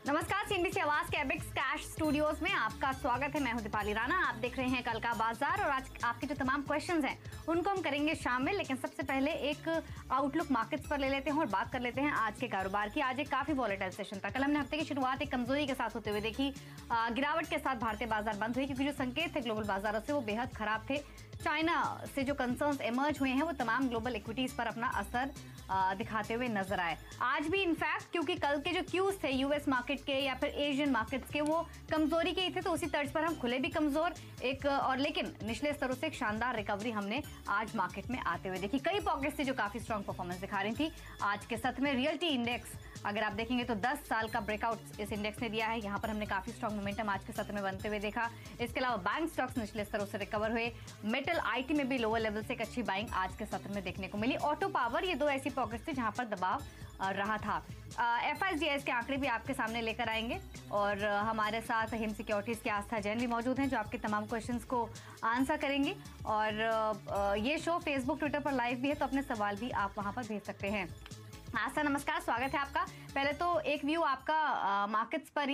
नमस्कार, सीएनबीसी आवाज के एबिक्स कैश स्टूडियोज में आपका स्वागत है। मैं हूं दीपाली राणा। आप देख रहे हैं कल का बाजार और आज आपके जो तमाम क्वेश्चंस हैं उनको हम करेंगे शामिल। लेकिन सबसे पहले एक आउटलुक मार्केट्स पर ले लेते हैं और बात कर लेते हैं आज के कारोबार की। आज एक काफी वॉलेटाइल सेशन था। कल हमने हफ्ते की शुरुआत एक कमजोरी के साथ होते हुए देखी। गिरावट के साथ भारतीय बाजार बंद हुई क्योंकि जो संकेत थे ग्लोबल बाजारों से वो बेहद खराब थे। चाइना से जो कंसर्न्स इमर्ज हुए हैं वो तमाम ग्लोबल इक्विटीज पर अपना असर दिखाते हुए नजर आए। आज भी इनफैक्ट क्योंकि कल के जो क्यूज थे यूएस मार्केट के या फिर एशियन मार्केट्स के वो कमजोरी के ही थे, तो उसी तर्ज पर हम खुले भी कमजोर एक और लेकिन निचले स्तरों से एक शानदार रिकवरी हमने आज मार्केट में आते हुए देखी। कई पॉकेट्स थी जो काफी स्ट्रॉन्ग परफॉर्मेंस दिखा रही थी। आज के सत्र में रियल्टी इंडेक्स अगर आप देखेंगे तो 10 साल का ब्रेकआउट इस इंडेक्स ने दिया है। यहाँ पर हमने काफी स्ट्रॉन्ग मोमेंटम आज के सत्र में बनते हुए देखा। इसके अलावा बैंक स्टॉक्स निचले स्तरों से रिकवर हुए। मेटल आईटी में भी लोअर लेवल से एक अच्छी बाइंग आज के सत्र में देखने को मिली। ऑटो पावर, ये दो ऐसी पॉकेट्स थी जहां पर दबाव रहा था। FISDIS के आंकड़े भी आपके सामने लेकर आएंगे और हमारे साथ हिम सिक्योरिटीज के आस्था जैन भी मौजूद हैं जो आपके तमाम क्वेश्चंस को आंसर करेंगी। और ये शो फेसबुक ट्विटर पर लाइव भी है, तो अपने सवाल भी आप वहां पर भेज सकते हैं। आस्था, नमस्कार, स्वागत है आपका। पहले तो एक व्यू आपका मार्केट्स पर ही।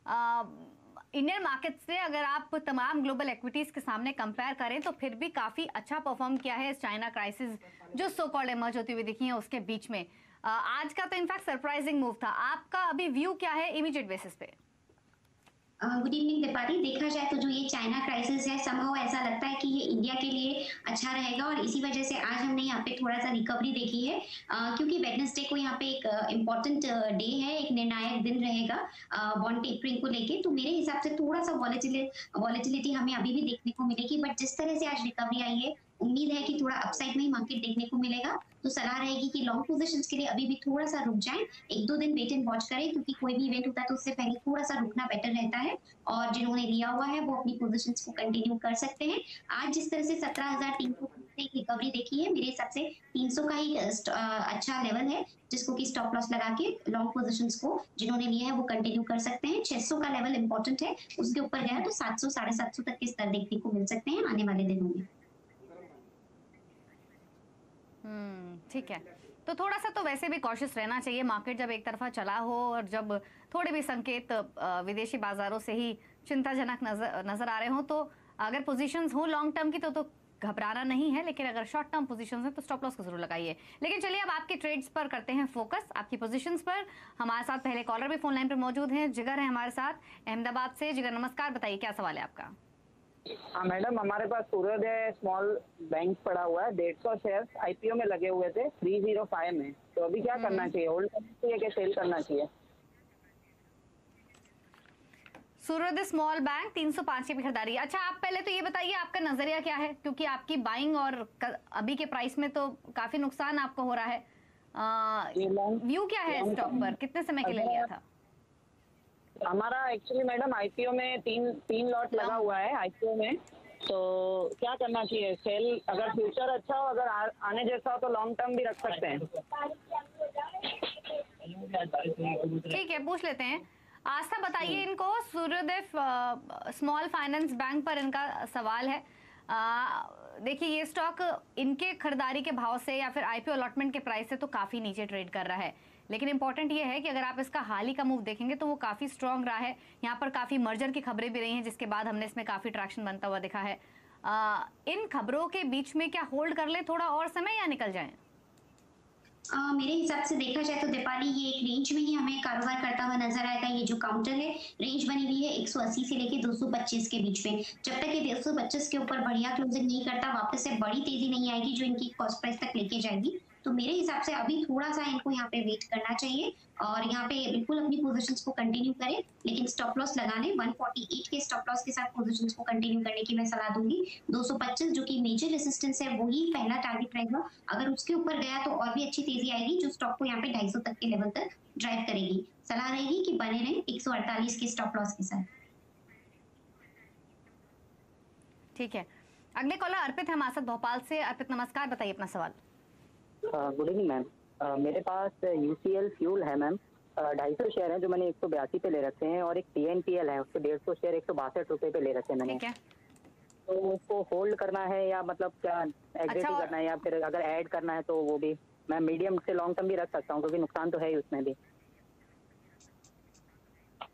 इंडियन मार्केट से अगर आप तमाम ग्लोबल इक्विटीज के सामने कंपेयर करें तो फिर भी काफी अच्छा परफॉर्म किया है इस चाइना क्राइसिस जो सो कॉल्ड इमर्ज होती हुई दिखी है उसके बीच में। आज का तो इनफैक्ट सरप्राइजिंग मूव था। आपका अभी व्यू क्या है इमीडिएट बेसिस पे? Good evening Deepali. देखा जाए तो जो ये चाइना क्राइसिस है समहाउ ऐसा लगता है कि ये इंडिया के लिए अच्छा रहेगा और इसी वजह से आज हमने यहाँ पे थोड़ा सा रिकवरी देखी है। क्योंकि वेडनेसडे को यहाँ पे एक इम्पोर्टेंट डे है, एक निर्णायक दिन रहेगा बॉन्ड टेपरिंग को लेके। तो मेरे हिसाब से थोड़ा सा वॉलेटिलिटी हमें अभी भी देखने को मिलेगी, बट जिस तरह से आज रिकवरी आई है उम्मीद है कि थोड़ा अपसाइड में ही मार्केट देखने को मिलेगा। तो सलाह रहेगी कि लॉन्ग पोजीशंस के लिए अभी भी थोड़ा सा रुक जाएं, एक दो दिन वेट एंड वॉच करें, क्योंकि कोई भी इवेंट होता है तो उससे पहले थोड़ा सा रुकना बेटर रहता है। और जिन्होंने लिया हुआ है वो अपनी पोजीशंस को कंटिन्यू कर सकते हैं। आज जिस तरह से 17,300 से एक रिकवरी देखी है, मेरे हिसाब से 300 का ही अच्छा लेवल है जिसको कि स्टॉप लॉस लगा के लॉन्ग पोजीशंस को जिन्होंने लिया है वो कंटिन्यू कर सकते हैं। 600 का लेवल इंपॉर्टेंट है, उसके ऊपर गया तो 700 750 तक के स्तर देखने को मिल सकते हैं आने वाले दिनों में। ठीक है, तो थोड़ा सा तो वैसे भी कॉशियस रहना चाहिए। मार्केट जब एक तरफा चला हो और जब थोड़े भी संकेत विदेशी बाजारों से ही चिंताजनक नजर आ रहे हो, तो अगर पोजीशंस हो लॉन्ग टर्म की तो घबराना नहीं है। लेकिन अगर शॉर्ट टर्म पोजीशंस है तो स्टॉप लॉस को जरूर लगाइए। लेकिन चलिए अब आपके ट्रेड्स पर करते हैं फोकस, आपकी पोजीशंस पर। हमारे साथ पहले कॉलर भी फोन लाइन पर मौजूद हैं, जिगर है हमारे साथ अहमदाबाद से। जिगर नमस्कार, बताइए क्या सवाल है आपका? हाँ मैडम, हमारे पास सूर्योदय स्मॉल बैंक पड़ा हुआ है। 150 शेयर IPO में लगे हुए थे 305 में। तो अभी क्या करना चाहिए, होल्ड करना चाहिए कि सेल करना चाहिए? सूर्योदय स्मॉल बैंक 305 की खरीदारी। अच्छा, आप पहले तो ये बताइए आपका नजरिया क्या है, क्योंकि आपकी बाइंग और अभी के प्राइस में तो काफी नुकसान आपको हो रहा है। व्यू क्या है स्टॉक पर, कितने समय के लिए लिया था? हमारा एक्चुअली मैडम IPO में तीन लॉट लगा हुआ है IPO में। तो क्या करना चाहिए, सेल अगर फ्यूचर अच्छा हो, अगर आने जैसा हो तो लॉन्ग टर्म भी रख सकते हैं। ठीक है, पूछ लेते हैं। आस्था बताइए इनको, सूर्योदय स्मॉल फाइनेंस बैंक पर इनका सवाल है। देखिए ये स्टॉक इनके खरीदारी के भाव से या फिर IPO अलॉटमेंट के प्राइस से तो काफी नीचे ट्रेड कर रहा है। लेकिन इंपॉर्टेंट ये है कि अगर आप इसका हाल ही का मूव देखेंगे तो वो काफी स्ट्रांग रहा है। यहाँ पर काफी मर्जर की खबरें भी रही हैं जिसके बाद हमने इसमें काफी ट्रैक्शन बनता हुआ दिखा है। इन खबरों के बीच में क्या होल्ड कर ले थोड़ा और समय या निकल जाएं? मेरे हिसाब से देखा जाए तो दीपाली ये एक रेंज में ही हमें कारोबार करता हुआ नजर आएगा। ये जो काउंटर है रेंज बनी हुई है 180 से लेके 225 के बीच में। जब तक ये 225 के ऊपर बढ़िया क्लोजिंग नहीं करता, वापस से बड़ी तेजी नहीं आएगी जो इनकी कॉस्ट प्राइस तक लेके जाएगी। तो मेरे हिसाब से अभी थोड़ा सा इनको यहाँ पे वेट करना चाहिए और यहाँ पे बिल्कुल अपनी पोजीशंस को कंटिन्यू करें, लेकिन स्टॉप लॉस लगाने 148 के स्टॉप लॉस के साथ पोजीशंस को कंटिन्यू करने की मैं सलाह दूंगी। 225 जो कि मेजर रेजिस्टेंस है वही पहला टारगेट रहेगा। अगर उसके ऊपर गया तो और भी अच्छी तेजी आएगी जो स्टॉक को यहाँ पे 250 तक के लेवल तक ड्राइव करेगी। सलाह रहेगी कि बने रहें 148 के स्टॉप लॉस के साथ। ठीक है, अगले कॉलर अर्पित है हमारे साथ भोपाल से। अर्पित नमस्कार, बताइए अपना सवाल। Good evening ma'am. मेरे पास UCL फ्यूल है मैम, 250 शेयर है जो मैंने 182 पे ले रखे हैं और एक TNPL है उसके 150 शेयर 162 रुपए पे ले रखे हैं मैंने। ठीक है, तो उसको होल्ड करना है या मतलब क्या एग्जिट अच्छा, करना है या फिर अगर ऐड करना है तो वो भी मैं मीडियम से लॉन्ग टर्म भी रख सकता हूँ क्योंकि नुकसान तो है ही उसमें भी।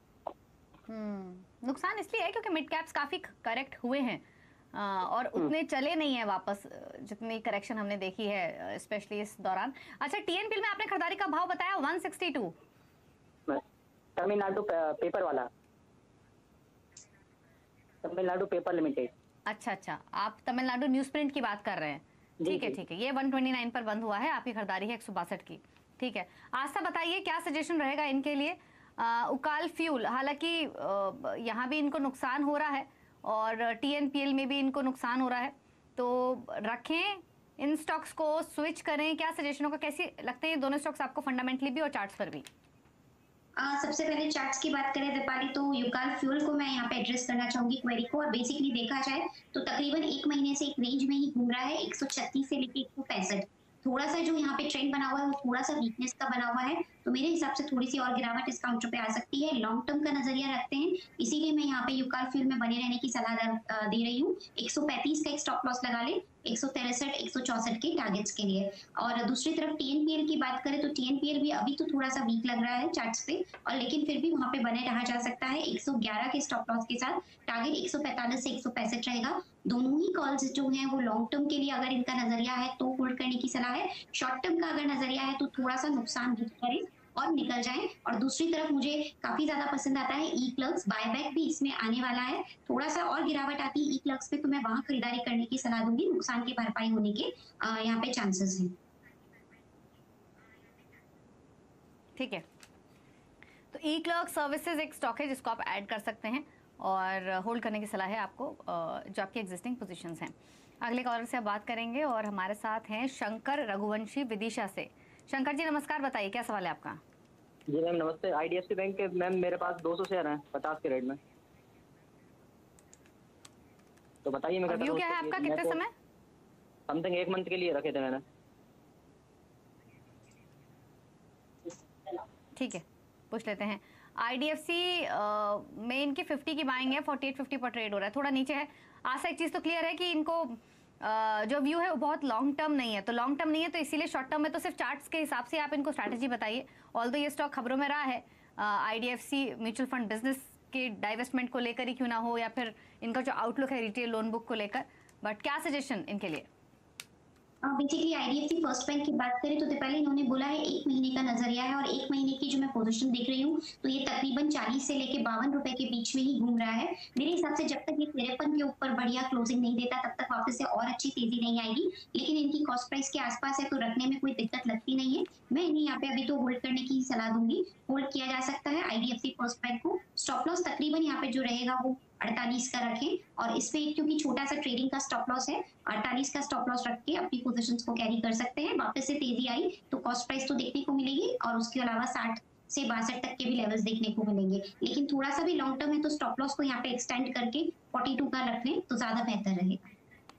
नुकसान इसलिए है क्योंकि मिड कैप्स काफी करेक्ट हुए हैं और उतने चले नहीं है वापस जितनी करेक्शन हमने देखी है स्पेशली इस दौरान। अच्छा, टीएनपीएल में आपने खरीदारी का भाव बताया 162। तमिलनाडु पेपर वाला, तमिलनाडु पेपर लिमिटेड। अच्छा, आप तमिलनाडु न्यूज प्रिंट की बात कर रहे हैं। ठीक है, ये 129 पर बंद हुआ है, आपकी खरीदारी है 162 की। ठीक है, आस्था बताइए क्या सजेशन रहेगा इनके लिए। उकाल फ्यूल, हालांकि यहाँ भी इनको नुकसान हो रहा है और टीएनपीएल में भी इनको नुकसान हो रहा है, तो रखें इन स्टॉक्स को, स्विच करें, क्या सजेशन होगा? कैसी लगते हैं ये दोनों स्टॉक्स आपको फंडामेंटली भी और चार्ट्स पर भी? सबसे पहले चार्ट्स की बाट करें दीपाली, तो युकाल फ्यूल को मैं यहाँ पे एड्रेस करना चाहूंगी क्वेरी को। और बेसिकली देखा जाए तो तकरीबन एक महीने से एक रेंज में ही घूम रहा है, 136 से लेके 165। थोड़ा सा जो यहाँ पे ट्रेंड बना हुआ है वो थोड़ा सा वीकनेस का बना हुआ है, तो मेरे हिसाब से थोड़ी सी और गिरावट इस काउंटर पे आ सकती है। लॉन्ग टर्म का नजरिया रखते हैं, इसीलिए मैं यहाँ पे युकाल फ्यूल में बने रहने की सलाह दे रही हूँ। 135 का एक स्टॉप लॉस लगा ले, 163 164 के टारगेट्स के लिए। और दूसरी तरफ टीएनपीएल की बात करें तो टीएनपीएल भी अभी तो थोड़ा सा वीक लग रहा है चार्ट्स पे, और लेकिन फिर भी वहां पे बने रहा जा सकता है 111 के स्टॉप लॉस के साथ। टारगेट 145 से 165 रहेगा। दोनों ही कॉल्स जो हैं वो लॉन्ग टर्म के लिए अगर इनका नजरिया है तो होल्ड करने की सलाह है। शॉर्ट टर्म का अगर नजरिया है तो थोड़ा सा नुकसान भी करें और निकल जाएं। और दूसरी तरफ मुझे काफी ज्यादा पसंद आता है ई क्लर्क्स, बायबैक भी इसमें आने वाला है। थोड़ा सा और गिरावट आती है ई क्लर्क्स पे तो मैं वहां खरीदारी करने की सलाह दूंगी, नुकसान की भरपाई होने के यहाँ पे चांसेस हैं। ठीक है, तो ई क्लर्क सर्विसेज एक स्टॉक है जिसको आप ऐड कर सकते हैं और होल्ड करने की सलाह है आपको जो आपकी एग्जिस्टिंग पोजीशंस हैं। अगले कॉलर से आप बात करेंगे और हमारे साथ हैं शंकर रघुवंशी विदिशा से। शंकर जी नमस्कार, बताइए क्या सवाल है आपका? जी मैम नमस्ते। आईडीएफसी बैंक के मैम मेरे पास 200 शेयर हैं 50 के रेट में, तो बताइए मैं व्यू क्या है आपका? कितने समय? समथिंग 1 मंथ के लिए रखे थे मैंने। ठीक है, पूछ लेते हैं। आईडीएफसी में इनकी 50 की बाइंग है, 48-50 पर ट्रेड हो रहा है, थोड़ा नीचे है। आशा एक चीज तो क्लियर है कि इनको जो व्यू है वो बहुत लॉन्ग टर्म नहीं है, तो लॉन्ग टर्म नहीं है तो इसीलिए शॉर्ट टर्म में तो सिर्फ चार्ट्स के हिसाब से आप इनको स्ट्रैटेजी बताइए। ऑल्दो ये स्टॉक खबरों में रहा है आईडीएफसी म्यूचुअल फंड बिजनेस के डाइवेस्टमेंट को लेकर ही क्यों ना हो, या फिर इनका जो आउटलुक है रिटेल लोन बुक को लेकर, बट क्या सजेशन इनके लिए? बेसिकली आईडीएफसी फर्स्ट बैंक की बात करें तो पहले इन्होंने बोला है 1 महीने का नजरिया है, और 1 महीने की जो मैं पोजीशन देख रही हूँ तो ये तकरीबन 40 से लेके 52 रुपए के बीच में ही घूम रहा है। मेरे हिसाब से जब तक ये 53 के ऊपर बढ़िया क्लोजिंग नहीं देता तब तक वापस से और अच्छी तेजी नहीं आएगी, लेकिन इनकी कॉस्ट प्राइस के आसपास है तो रखने में कोई दिक्कत लगती नहीं है। मैं इन्हें यहाँ पे अभी तो होल्ड करने की सलाह दूंगी, होल्ड किया जा सकता है आईडीएफसी फर्स्ट बैंक को। स्टॉप लॉस तकरीबन यहाँ पे जो रहेगा वो 48 का रखें, और इसमें क्योंकि छोटा सा ट्रेडिंग का स्टॉप लॉस है, 48 का स्टॉप लॉस रख के अपनी पोजीशंस को कैरी कर सकते हैं। वापस से तेजी आई तो कॉस्ट प्राइस तो देखने को मिलेगी, और उसके अलावा 60 से 62 तक के भी लेवल्स देखने को मिलेंगे। लेकिन थोड़ा सा भी लॉन्ग टर्म है तो स्टॉप लॉस को यहाँ पे एक्सटेंड करके 42 का रख लें तो ज्यादा बेहतर रहेगा।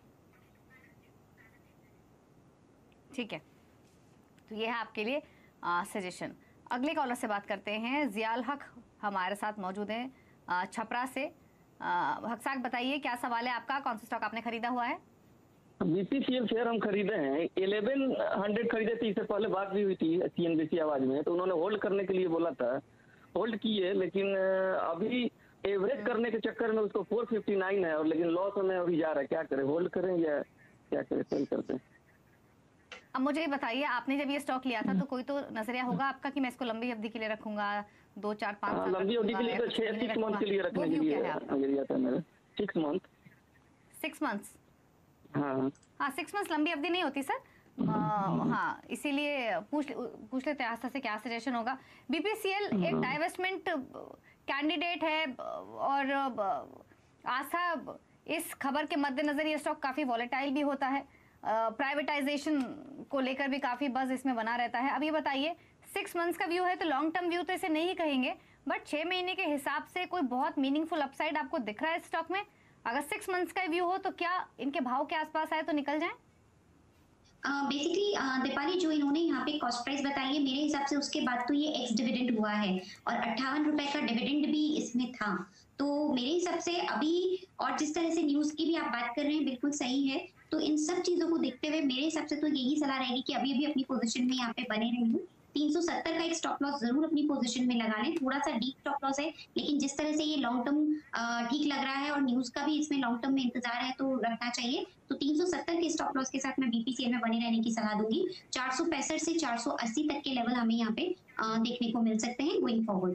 ठीक है, तो ये है आपके लिए सजेशन। अगले कॉलर से बात करते हैं। जियाल हक हमारे साथ मौजूद हैं छपरा से। हक साहब बताइए क्या सवाल है आपका, कौन सा स्टॉक आपने खरीदा हुआ है? बीपीसीएल शेयर हम खरीदे हैं, 1100 खरीदे थे, इससे पहले बात भी हुई थी सीएनबीसी आवाज में, तो उन्होंने होल्ड करने के लिए बोला था, होल्ड किए, लेकिन अभी एवरेज करने के चक्कर में उसको 459 है, और लेकिन लॉस में अभी जा रहा है। क्या करें, होल्ड करें या क्या करें, सेल करते हैं? अब मुझे ये बताइए, आपने जब ये स्टॉक लिया था तो कोई तो नजरिया होगा आपका कि मैं इसको लंबी अवधि के लिए रखूंगा, 2 4 5 साल लंबी अवधि के लिए तो 6 मंथ के लिए रखने के लिए लिया था मैंने। 6 मंथ। 6 मंथ्स? हाँ 6 मंथ्स लंबी अवधि नहीं होती सर। हाँ, इसीलिए पूछ लेते हैं आस्था से क्या सजेशन होगा। बीपीसीएल एक डाइवेस्टमेंट कैंडिडेट है, और आस्था इस खबर के मद्देनजर ये स्टॉक काफी वॉलेटाइल भी होता है, प्राइवेटाइजेशन को लेकर भी काफी बज इसमें बना रहता है। अब ये बताइए 6 मंथ्स का व्यू है तो लॉन्ग टर्म व्यू तो इसे नहीं कहेंगे, बट 6 महीने के हिसाब से कोई बहुत मीनिंगफुल अपसाइड आपको दिख रहा है स्टॉक में? अगर 6 मंथ्स का व्यू हो तो क्या इनके भाव के आसपास आए तो निकल जाए? बेसिकली दीपाली जो इन्होंने यहाँ पे कॉस्ट प्राइस बताई है, मेरे हिसाब से उसके बाद तो ये एक्स डिविडेंड हुआ है, और 58 रुपए का डिविडेंड भी इसमें था। तो मेरे हिसाब से अभी, और जिस तरह से न्यूज की भी आप बात कर रहे हैं बिल्कुल सही है, तो इन सब चीजों को देखते हुए मेरे हिसाब से तो यही सलाह रहेगी कि अभी भी अपनी पोजीशन में यहाँ पे बने रहिए। 370 का एक स्टॉप लॉस जरूर अपनी पोजीशन में लगा लें। थोड़ा सा डीप स्टॉप लॉस है, लेकिन जिस तरह से ये लॉन्ग टर्म ठीक लग रहा है और न्यूज का भी इसमें लॉन्ग टर्म में इंतजार है तो रखना चाहिए। तो 370 के स्टॉप लॉस के साथ मैं बीपीसीएल में बने रहने की सलाह दूंगी। 465 से 480 तक के लेवल हमें यहाँ पे देखने को मिल सकते हैं गोइंग फॉरवर्ड।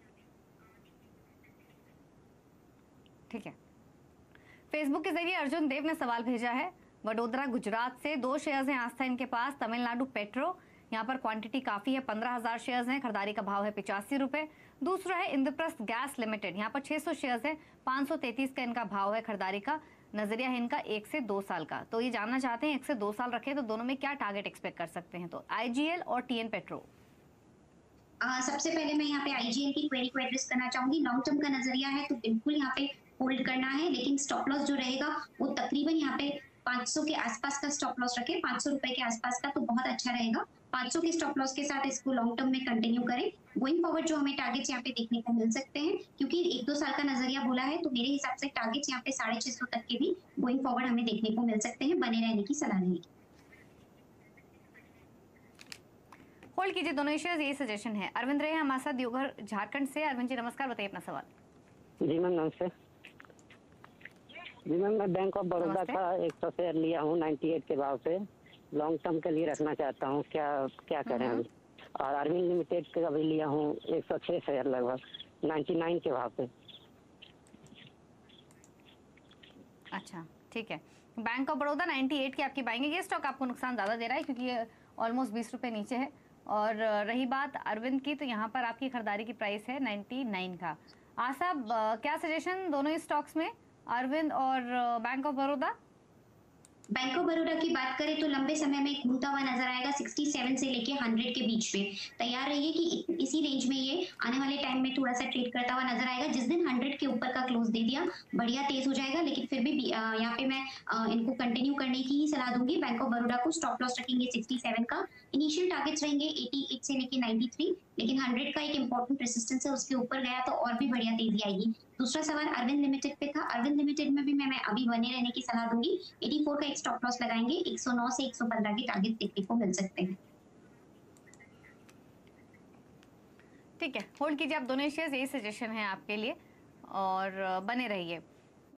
ठीक है, फेसबुक के जरिए अर्जुन देव ने सवाल भेजा है। वडोदरा गुजरात से 2 शेयर्स हैं आस्था इनके पास। तमिलनाडु पेट्रो, यहाँ पर क्वांटिटी काफी है, 15,000 शेयर्स हैं, खरीदारी का भाव है 85 रुपए। दूसरा है इंद्रप्रस्थ गैस लिमिटेड, यहाँ पर 600 शेयर्स है, 533 का इनका भाव है, खरीदारी का नजरिया है इनका 1 से 2 साल का। तो ये जानना चाहते हैं 1 से 2 साल रखे तो दोनों में क्या टारगेट एक्सपेक्ट कर सकते हैं। तो आईजीएल और टीएन पेट्रो। सबसे पहले मैं यहाँ पे आईजीएल की क्वेरी को एड्रेस करना चाहूंगी। लॉन्ग टर्म का नजरिया है तो बिल्कुल यहाँ पे होल्ड करना है, लेकिन स्टॉप लॉस जो रहेगा वो तकरीबन यहाँ पे 500 के आसपास का स्टॉप लॉस रखें, 500 रुपए के आसपास का तो बहुत अच्छा रहेगा। 500 के स्टॉप लॉस के साथ इसको लॉन्ग टर्म में कंटिन्यू करें। गोइंग फॉरवर्ड जो हमें टारगेट्स यहाँ पे देखने को मिल सकते हैं, क्योंकि 1-2 साल का नजरिया बोला है तो मेरे हिसाब से टारगेट्स यहाँ पे 650 तक के भी गोइंग फॉरवर्ड हमें देखने को मिल सकते हैं। बने रहने की सलाह रहेगी। होल्ड कीजिए दोनों शेयर्स, यही सजेशन है। अरविंद रहे हमारे साथ देवघर झारखंड से। अरविंद जी नमस्कार, बताइए अपना सवाल। जी मैम नमस्ते। जी मैम मैं बैंक ऑफ बड़ौदा नमस्ते। का 100 शेयर लिया हूँ 98 के भाव से, लॉन्ग टर्म के लिए रखना चाहता हूँ, क्या करें अभी। और अरविंद लिमिटेड का भी लिया हूँ 106 शेयर लगभग 99 के भाव से। अच्छा ठीक है, बैंक ऑफ बड़ौदा 98 की आपकी बाइंग है। ये स्टॉक आपको नुकसान ज्यादा दे रहा है क्योंकि ये ऑलमोस्ट 20 रुपए नीचे है। और रही बात अरविंद की, तो यहाँ पर आपकी खरीदारी की प्राइस है 99 का। आसाब क्या सजेशन दोनों ही स्टॉक्स में, अरविंद और bank of Baroda? Bank of Baroda की बात करें तो लंबे समय में घूमता हुआ नजर आएगा। 67 से लेके 100 के बीच में तैयार रहिए कि इसी रेंज में ये आने वाले टाइम में थोड़ा सा ट्रेड करता हुआ नजर आएगा। जिस दिन 100 के ऊपर का क्लोज दे दिया बढ़िया तेज हो जाएगा, लेकिन फिर भी यहाँ पे मैं इनको कंटिन्यू करने की ही सलाह दूंगी। बैंक ऑफ बड़ौदा को स्टॉप लॉस रखेंगे 67 का, इनिशियल टारगेट्स रहेंगे 88 से लेके 93, लेकिन 100 का एक इंपॉर्टेंट रेजिस्टेंस है, उसके ऊपर गया तो और भी बढ़िया तेजी आएगी। दूसरा सवाल अरविंद लिमिटेड पे था। अरविंद लिमिटेड में भी मैं अभी बने रहने की सलाह दूंगी। 84 का एक स्टॉप लॉस लगाएंगे, 109 से 115 के टारगेट देखने को मिल सकते हैं। ठीक है, होल्ड कीजिए आप दोनों शेयर्स, यही सजेशन है आपके लिए और बने रहिए।